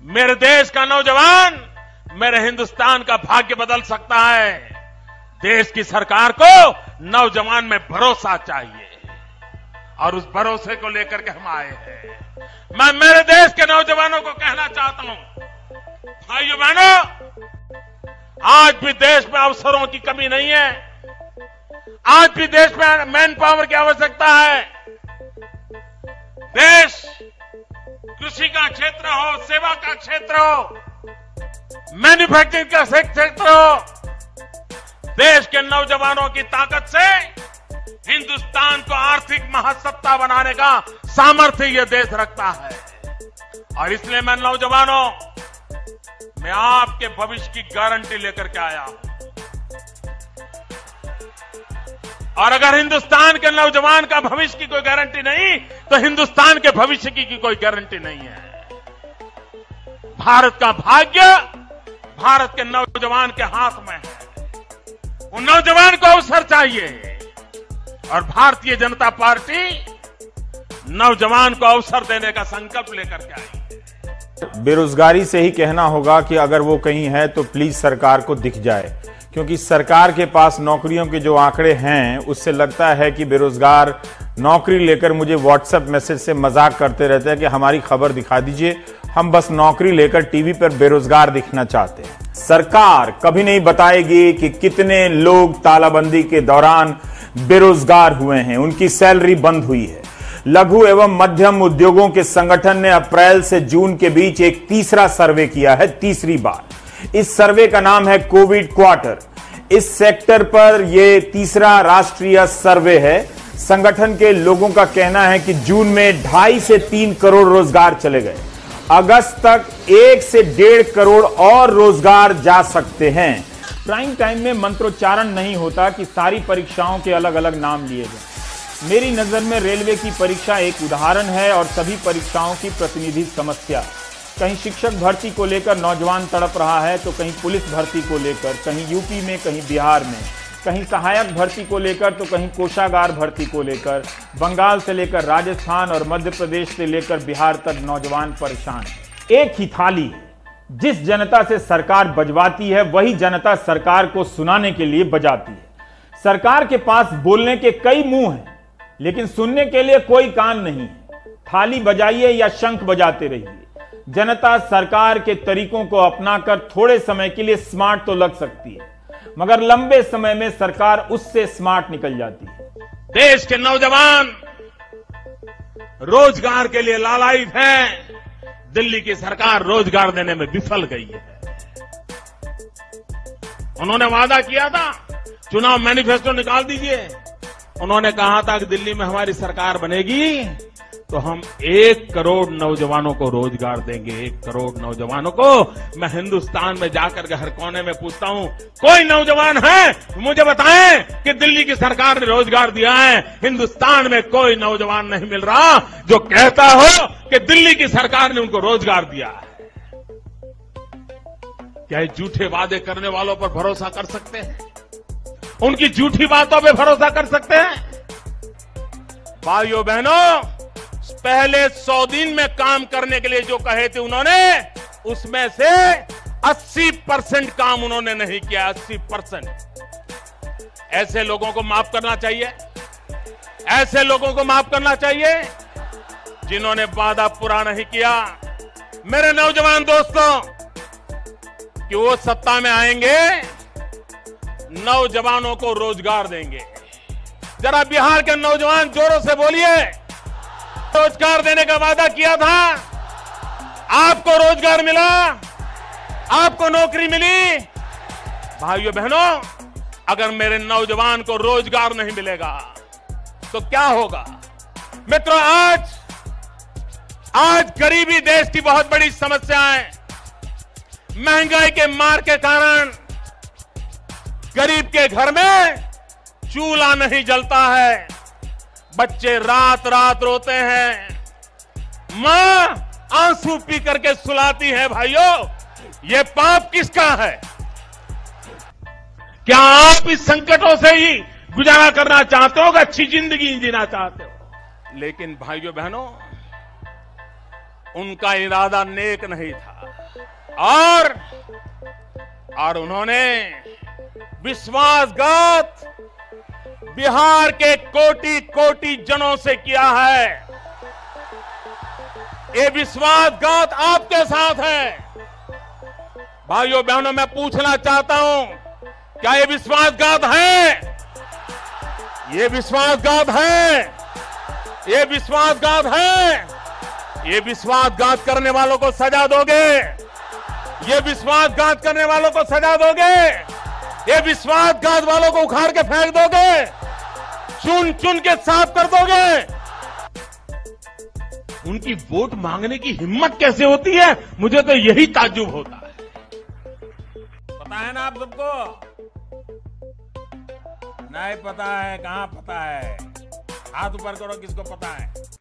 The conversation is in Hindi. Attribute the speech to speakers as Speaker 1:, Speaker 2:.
Speaker 1: मेरे देश का नौजवान मेरे हिंदुस्तान का भाग्य बदल सकता है। देश की सरकार को नौजवान में भरोसा चाहिए और उस भरोसे को लेकर के हम आए हैं। मैं मेरे देश के नौजवानों को कहना चाहता हूं, भाइयों बहनों, आज भी देश में अवसरों की कमी नहीं है। आज भी देश में मैन पावर की आवश्यकता है। देश कृषि का क्षेत्र हो, सेवा का क्षेत्र हो, मैन्युफैक्चरिंग का क्षेत्र हो, देश के नौजवानों की ताकत से हिंदुस्तान को आर्थिक महासत्ता बनाने का सामर्थ्य यह देश रखता है। और इसलिए मैं नौजवानों, मैं आपके भविष्य की गारंटी लेकर के आया हूं। और अगर हिंदुस्तान के नौजवान का भविष्य की कोई गारंटी नहीं, तो हिंदुस्तान के भविष्य की कोई गारंटी नहीं है। भारत का भाग्य भारत के नौजवान के हाथ में है। उन नौजवान को अवसर चाहिए और भारतीय जनता पार्टी नौजवान को अवसर देने का संकल्प लेकर के आई।
Speaker 2: बेरोजगारी से ही कहना होगा कि अगर वो कहीं है तो प्लीज सरकार को दिख जाए, क्योंकि सरकार के पास नौकरियों के जो आंकड़े हैं उससे लगता है कि बेरोजगार नौकरी लेकर मुझे व्हाट्सएप मैसेज से मजाक करते रहते हैं कि हमारी खबर दिखा दीजिए, हम बस नौकरी लेकर टीवी पर बेरोजगार दिखना चाहते हैं। सरकार कभी नहीं बताएगी कि कितने लोग तालाबंदी के दौरान बेरोजगार हुए हैं, उनकी सैलरी बंद हुई है। लघु एवं मध्यम उद्योगों के संगठन ने अप्रैल से जून के बीच एक तीसरा सर्वे किया है, तीसरी बार। इस सर्वे का नाम है कोविड क्वार्टर। इस सेक्टर पर यह तीसरा राष्ट्रीय सर्वे है। संगठन के लोगों का कहना है कि जून में 2.5 से 3 करोड़ रोजगार चले गए। अगस्त तक 1 से 1.5 करोड़ और रोजगार जा सकते हैं। प्राइम टाइम में मंत्रोच्चारण नहीं होता कि सारी परीक्षाओं के अलग अलग नाम लिए गए। मेरी नजर में रेलवे की परीक्षा एक उदाहरण है और सभी परीक्षाओं की प्रतिनिधि समस्या। कहीं शिक्षक भर्ती को लेकर नौजवान तड़प रहा है, तो कहीं पुलिस भर्ती को लेकर, कहीं यूपी में, कहीं बिहार में, कहीं सहायक भर्ती को लेकर, तो कहीं कोषागार भर्ती को लेकर। बंगाल से लेकर राजस्थान और मध्य प्रदेश से लेकर बिहार तक नौजवान परेशान है। एक ही थाली, जिस जनता से सरकार बजवाती है वही जनता सरकार को सुनाने के लिए बजाती है। सरकार के पास बोलने के कई मुंह हैं, लेकिन सुनने के लिए कोई कान नहीं। थाली बजाइए या शंख बजाते रहिए, जनता सरकार के तरीकों को अपनाकर थोड़े समय के लिए स्मार्ट तो लग सकती है, मगर लंबे समय में सरकार उससे स्मार्ट निकल जाती है।
Speaker 1: देश के नौजवान रोजगार के लिए लालायित हैं। दिल्ली की सरकार रोजगार देने में विफल गई है। उन्होंने वादा किया था, चुनाव मैनिफेस्टो निकाल दीजिए। उन्होंने कहा था कि दिल्ली में हमारी सरकार बनेगी तो हम 1 करोड़ नौजवानों को रोजगार देंगे। 1 करोड़ नौजवानों को। मैं हिंदुस्तान में जाकर के हर कोने में पूछता हूं, कोई नौजवान है मुझे बताएं कि दिल्ली की सरकार ने रोजगार दिया है। हिंदुस्तान में कोई नौजवान नहीं मिल रहा जो कहता हो कि दिल्ली की सरकार ने उनको रोजगार दिया है। क्या झूठे वादे करने वालों पर भरोसा कर सकते हैं? उनकी झूठी बातों पर भरोसा कर सकते हैं? भाइयों बहनों, पहले 100 दिन में काम करने के लिए जो कहे थे उन्होंने, उसमें से 80% काम उन्होंने नहीं किया। 80%। ऐसे लोगों को माफ करना चाहिए। ऐसे लोगों को माफ करना चाहिए जिन्होंने वादा पूरा नहीं किया। मेरे नौजवान दोस्तों, कि वो सत्ता में आएंगे, नौजवानों को रोजगार देंगे। जरा बिहार के नौजवान जोरों से बोलिए, रोजगार देने का वादा किया था, आपको रोजगार मिला, आपको नौकरी मिली। भाइयों बहनों, अगर मेरे नौजवान को रोजगार नहीं मिलेगा तो क्या होगा? मित्रों, आज गरीबी देश की बहुत बड़ी समस्या है। महंगाई के मार के कारण गरीब के घर में चूल्हा नहीं जलता है। बच्चे रात रात रोते हैं, मां आंसू पी करके सुलाती है। भाइयों, ये पाप किसका है? क्या आप इस संकटों से ही गुजारा करना चाहते हो, अच्छी जिंदगी जीना चाहते हो? लेकिन भाइयों बहनों, उनका इरादा नेक नहीं था। और उन्होंने विश्वासघात बिहार के कोटि कोटि जनों से किया है। ये विश्वासघात आपके साथ है। भाइयों बहनों, मैं पूछना चाहता हूं, क्या ये विश्वासघात है? ये विश्वासघात है? ये विश्वासघात है? ये विश्वासघात करने वालों को सजा दोगे? ये विश्वासघात करने वालों को सजा दोगे? ये विश्वासघात वालों को उखाड़ के फेंक दोगे? चुन चुन के साफ कर दोगे? उनकी वोट मांगने की हिम्मत कैसे होती है? मुझे तो यही ताज्जुब होता है।
Speaker 3: पता है ना आप सबको? नहीं पता है? कहां पता है? हाथ ऊपर करो किसको पता है।